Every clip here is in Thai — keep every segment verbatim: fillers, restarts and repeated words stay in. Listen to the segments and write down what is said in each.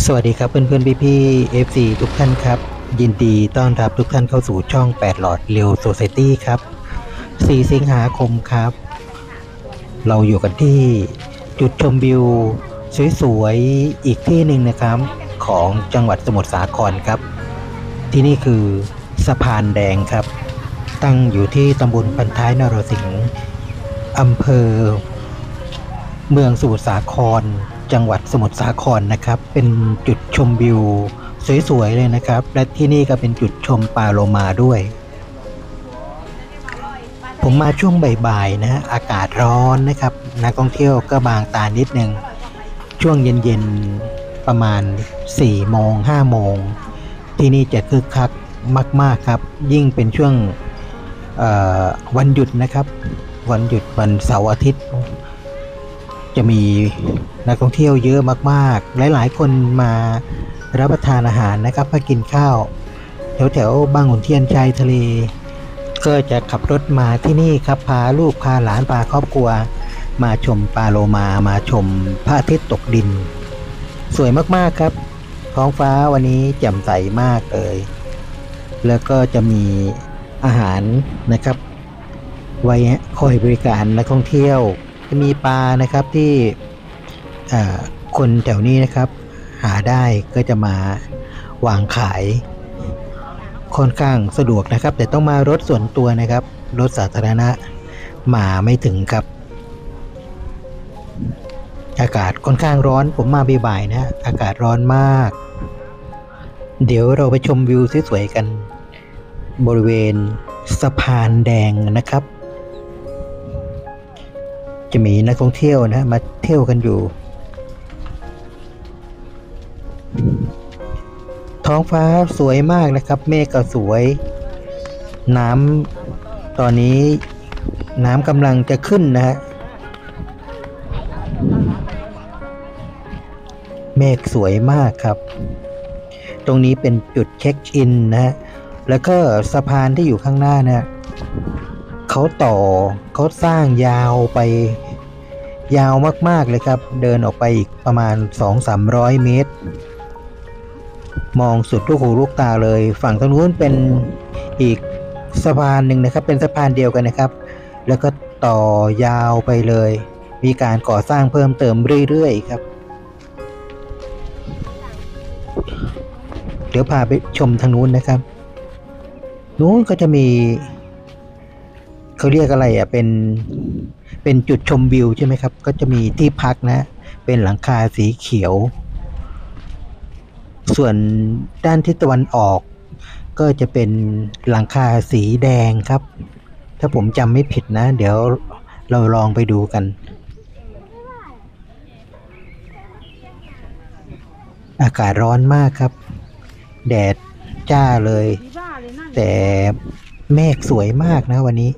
สวัสดีครับเพื่อนๆพี่ๆ เอฟ ซี ทุกท่านครับยินดีต้อนรับทุกท่านเข้าสู่ช่องแปดหลอดเรียวโซไซตี้ครับสี่สิงหาคมครับเราอยู่กันที่จุดชมวิวสวยๆอีกที่หนึ่งนะครับของจังหวัดสมุทรสาครครับที่นี่คือสะพานแดงครับตั้งอยู่ที่ตำบลพันท้ายนรสิงห์อำเภอเมืองสมุทรสาครจังหวัดสมุทรสาครนะครับเป็นจุดชมวิวสวยๆเลยนะครับและที่นี่ก็เป็นจุดชมปลาโลมาด้วยผมมาช่วงบ่ายๆนะอากาศร้อนนะครับนักท่องเที่ยวก็บางตานิดนึงช่วงเย็นๆประมาณสี่โมงห้าโมงที่นี่จะคึกคักมากๆครับยิ่งเป็นช่วงวันหยุดนะครับวันหยุดวันเสาร์อาทิตย์จะมีนักท่องเที่ยวเยอะมากๆหลายๆคนมารับประทานอาหารนะครับมากินข้าวแถวๆบางขุนเทียนชายทะเลก็จะขับรถมาที่นี่ครับพาลูกพาหลานพาครอบครัวมาชมปลาโลมามาชมพระอาทิตย์ตกดินสวยมากๆครับท้องฟ้าวันนี้แจ่มใสมากเลยแล้วก็จะมีอาหารนะครับไว้คอยบริการนักท่องเที่ยวจะมีปลานะครับที่คนแถวนี้นะครับหาได้ก็จะมาวางขายค่อนข้างสะดวกนะครับแต่ต้องมารถส่วนตัวนะครับรถสาธารณะมาไม่ถึงครับอากาศค่อนข้างร้อนผมมาบ่ายๆนะอากาศร้อนมากเดี๋ยวเราไปชมวิวสวยๆกันบริเวณสะพานแดงนะครับจะมีนักท่องเที่ยวนะมาเที่ยวกันอยู่ท้องฟ้าสวยมากนะครับเมฆก็สวยน้ำตอนนี้น้ำกำลังจะขึ้นนะฮะเมฆสวยมากครับตรงนี้เป็นจุดเช็คอินนะฮะแล้วก็สะพานที่อยู่ข้างหน้านะเขาต่อเขาสร้างยาวไปยาวมากๆเลยครับเดินออกไปอีกประมาณ สองถึงสามร้อย เมตรมองสุดลูกหูลูกตาเลยฝั่งตรงนู้นเป็นอีกสะพานหนึ่งนะครับเป็นสะพานเดียวกันนะครับแล้วก็ต่อยาวไปเลยมีการก่อสร้างเพิ่มเติมเรื่อยๆครับเดี๋ยวพาไปชมทางนู้นนะครับนู้นก็จะมีเขาเรียกอะไรอ่ะเป็นเป็นจุดชมวิวใช่ไหมครับก็จะมีที่พักนะเป็นหลังคาสีเขียวส่วนด้านทิศตะวันออกก็จะเป็นหลังคาสีแดงครับถ้าผมจำไม่ผิดนะเดี๋ยวเราลองไปดูกันอากาศร้อนมากครับแดดจ้าเลยแต่เมฆสวยมากนะวันนี้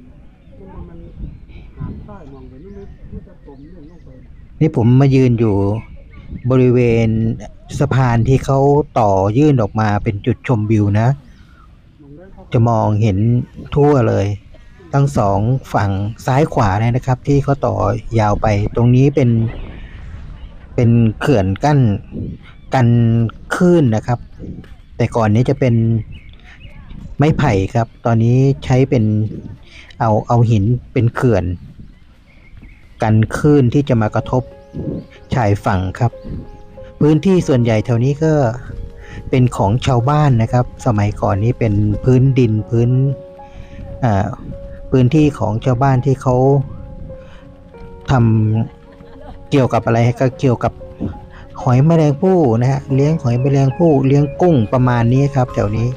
นี่ผมมายืนอยู่บริเวณสะพานที่เขาต่อยื่นออกมาเป็นจุดชมวิวนะจะมองเห็นทั่วเลยทั้งสองฝั่งซ้ายขวาเลยนะครับที่เขาต่อยาวไปตรงนี้เป็นเป็นเขื่อนกั้นกันคลื่นนะครับแต่ก่อนนี้จะเป็นไม้ไผ่ครับตอนนี้ใช้เป็นเอาเอาหินเป็นเขื่อนกันคลื่นที่จะมากระทบชายฝั่งครับพื้นที่ส่วนใหญ่แถวนี้ก็เป็นของชาวบ้านนะครับสมัยก่อนนี้เป็นพื้นดินพื้นอ่าพื้นที่ของชาวบ้านที่เขาทำเกี่ยวกับอะไรก็เกี่ยวกับหอยแมลงภู่นะฮะเลี้ยงหอยแมลงภู่เลี้ยงกุ้งประมาณนี้ครับแถวนี้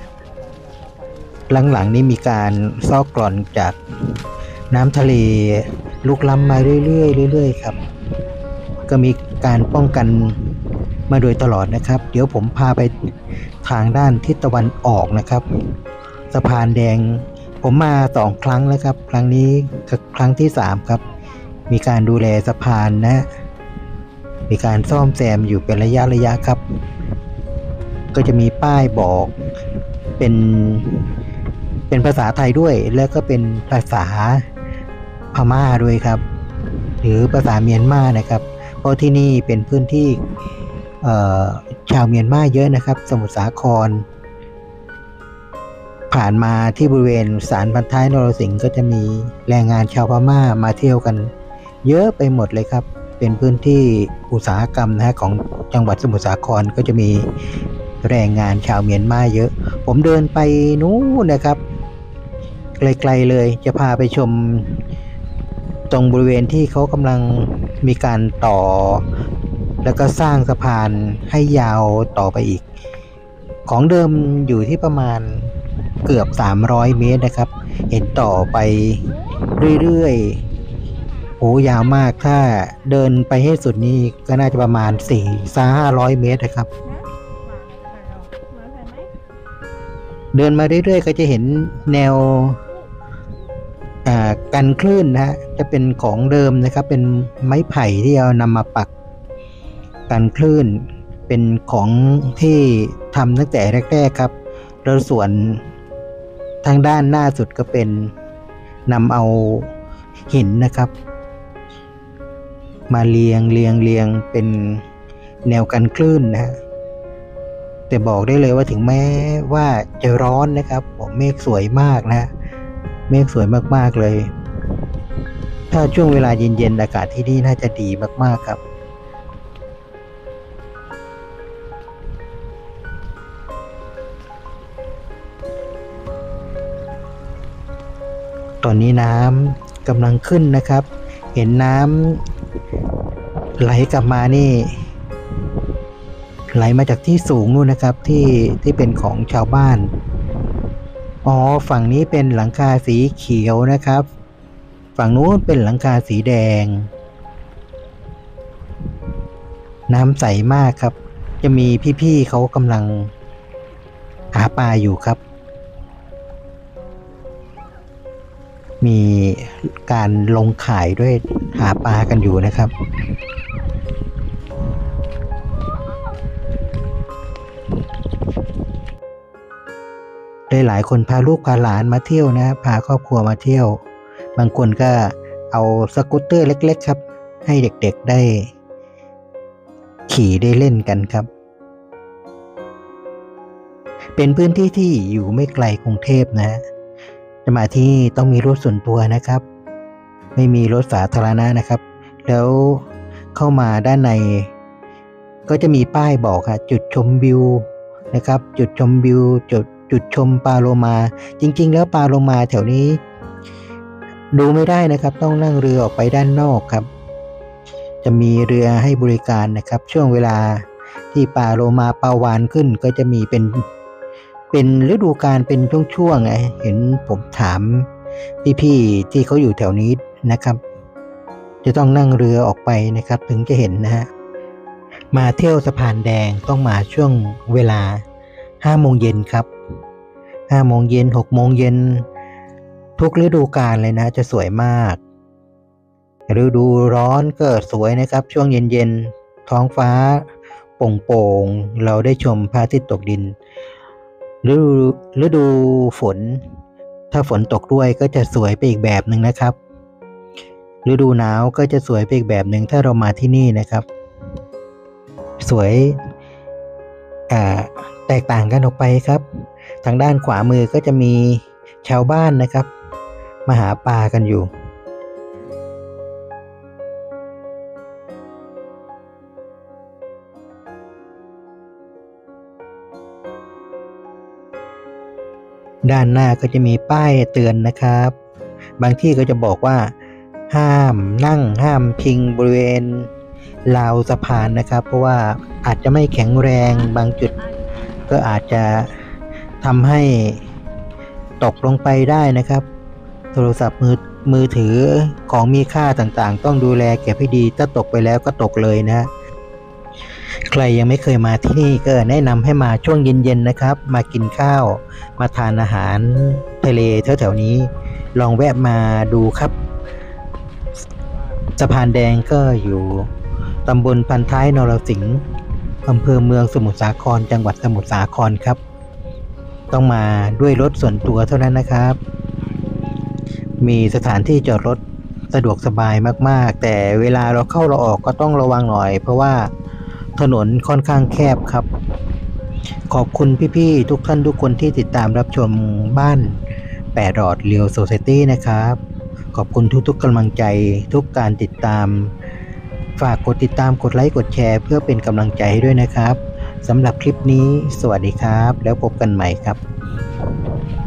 หลังๆนี้มีการซอกกร่อนจากน้ำทะเลลุกล้ำมาเรื่อยๆเรื่อยๆครับก็มีการป้องกันมาโดยตลอดนะครับเดี๋ยวผมพาไปทางด้านทิศตะวันออกนะครับสะพานแดงผมมาสองครั้งแล้วครับครั้งนี้ครั้งที่สามครับมีการดูแลสะพานนะมีการซ่อมแซมอยู่เป็นระยะระยะครับก็จะมีป้ายบอกเป็นเป็นภาษาไทยด้วยแล้วก็เป็นภาษาพม่าด้วยครับหรือภาษาเมียนมานะครับเพราะที่นี่เป็นพื้นที่ชาวเมียนมาเยอะนะครับสมุทรสาครผ่านมาที่บริเวณศาลพันท้ายนรสิงห์ก็จะมีแรงงานชาวพม่ามาเที่ยวกันเยอะไปหมดเลยครับเป็นพื้นที่อุตสาหกรรมนะฮะของจังหวัดสมุทรสาครก็จะมีแรงงานชาวเมียนมาเยอะผมเดินไปนู้นนะครับไกลๆเลยจะพาไปชมตรงบริเวณที่เขากำลังมีการต่อแล้วก็สร้างสะพานให้ยาวต่อไปอีกของเดิมอยู่ที่ประมาณเกือบสามร้อยเมตรนะครับเห็นต่อไปเรื่อยๆโอ้ยาวมากถ้าเดินไปให้สุดนี่ก็น่าจะประมาณสี่ถึงห้าร้อยเมตรนะครับเดินมาเรื่อยๆก็จะเห็นแนวกันคลื่นนะฮะจะเป็นของเดิมนะครับเป็นไม้ไผ่ที่เอานำมาปักกันคลื่นเป็นของที่ทำตั้งแต่แรกๆครับแล้วส่วนทางด้านหน้าสุดก็เป็นนำเอาหินนะครับมาเรียงเรียงเรียงเป็นแนวกันคลื่นนะฮะแต่บอกได้เลยว่าถึงแม้ว่าจะร้อนนะครับผมเมฆสวยมากนะเมฆสวยมากๆเลยถ้าช่วงเวลาเย็นๆอากาศที่นี่น่าจะดีมากๆครับตอนนี้น้ำกำลังขึ้นนะครับเห็นน้ำไหลกลับมานี่ไหลมาจากที่สูงนู่นนะครับที่ที่เป็นของชาวบ้านอ๋อฝั่งนี้เป็นหลังคาสีเขียวนะครับฝั่งนู้นเป็นหลังคาสีแดงน้ำใสมากครับจะมีพี่ๆเขากำลังหาปลาอยู่ครับมีการลงข่ายด้วยหาปลากันอยู่นะครับหลายๆคนพาลูกพาหลานมาเที่ยวนะพาครอบครัวมาเที่ยวบางคนก็เอาสกูตเตอร์เล็กๆครับให้เด็กๆได้ขี่ได้เล่นกันครับเป็นพื้นที่ที่อยู่ไม่ไกลกรุงเทพนะจะมาที่ต้องมีรถส่วนตัวนะครับไม่มีรถสาธารณะนะครับแล้วเข้ามาด้านในก็จะมีป้ายบอกค่ะจุดชมวิวนะครับจุดชมวิวจุดจุดชมปลาโลมาจริงๆแล้วปลาโลมาแถวนี้ดูไม่ได้นะครับต้องนั่งเรือออกไปด้านนอกครับจะมีเรือให้บริการนะครับช่วงเวลาที่ปลาโลมาปลาวาฬขึ้นก็จะมีเป็นเป็นฤดูกาลเป็นช่วงๆไงเห็นผมถามพี่ๆที่เขาอยู่แถวนี้นะครับจะต้องนั่งเรือออกไปนะครับถึงจะเห็นนะฮะมาเที่ยวสะพานแดงต้องมาช่วงเวลาห้าโมงเย็นครับห้าโมงเย็นหกโมงเย็นทุกฤดูกาลเลยนะจะสวยมากฤดูร้อนก็สวยนะครับช่วงเย็นๆท้องฟ้าโปร่งๆเราได้ชมพระอาทิตย์ตกดินฤดูฤดูฝนถ้าฝนตกด้วยก็จะสวยไปอีกแบบหนึ่งนะครับฤดูหนาวก็จะสวยไปอีกแบบหนึ่งถ้าเรามาที่นี่นะครับสวยอ่าแตกต่างกันออกไปครับทางด้านขวามือก็จะมีชาวบ้านนะครับมาหาปลากันอยู่ด้านหน้าก็จะมีป้ายเตือนนะครับบางที่ก็จะบอกว่าห้ามนั่งห้ามพิงบริเวณราวสะพานนะครับเพราะว่าอาจจะไม่แข็งแรงบางจุดก็อาจจะทำให้ตกลงไปได้นะครับโทรศัพท์มือมือถือของมีค่าต่างๆต้องดูแลเก็บให้ดีถ้าตกไปแล้วก็ตกเลยนะใครยังไม่เคยมาที่นี่ก็แนะนำให้มาช่วงเย็นๆนะครับมากินข้าวมาทานอาหารทะเลแถวๆนี้ลองแวะมาดูครับสะพานแดงก็อยู่ตำบลพันท้ายนรสิงห์อำเภอเมืองสมุทรสาครจังหวัดสมุทรสาครครับต้องมาด้วยรถส่วนตัวเท่านั้นนะครับมีสถานที่จอดรถสะดวกสบายมากๆแต่เวลาเราเข้าเราออกก็ต้องระวังหน่อยเพราะว่าถนนค่อนข้างแคบครับขอบคุณพี่ๆทุกท่านทุกคนที่ติดตามรับชมบ้านแปดดอดเรียวโซ i ตี้นะครับขอบคุณทุกๆกำลังใจทุกการติดตามฝากกดติดตามกดไลค์กดแชร์เพื่อเป็นกำลังใจให้ด้วยนะครับสำหรับคลิปนี้สวัสดีครับแล้วพบกันใหม่ครับ